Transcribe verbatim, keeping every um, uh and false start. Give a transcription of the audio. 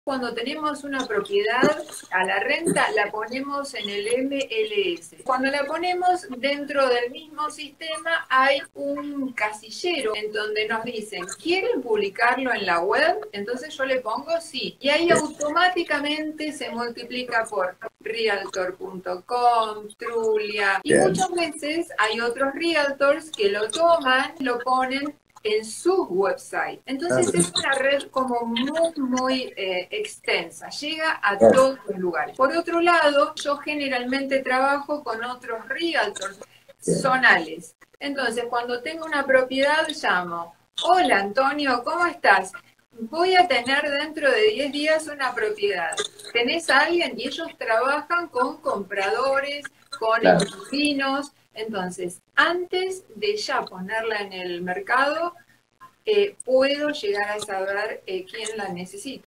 Cuando tenemos una propiedad a la renta, la ponemos en el M L S. Cuando la ponemos dentro del mismo sistema, hay un casillero en donde nos dicen, ¿quieren publicarlo en la web? Entonces yo le pongo sí. Y ahí automáticamente se multiplica por realtor punto com, Trulia. Y Bien. muchas veces hay otros realtors que lo toman, lo ponen en su website. Entonces Ah, es una red como muy, muy eh, extensa, llega a claro. todos los lugares. Por otro lado, yo generalmente trabajo con otros realtors zonales. Entonces, cuando tengo una propiedad, llamo, hola Antonio, ¿cómo estás? Voy a tener dentro de diez días una propiedad. ¿Tenés a alguien? Y ellos trabajan con compradores, con Claro. inquilinos. Entonces, antes de ya ponerla en el mercado, eh, puedo llegar a saber eh, quién la necesita.